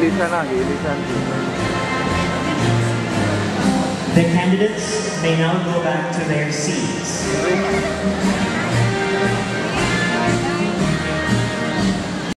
The candidates may now go back to their seats.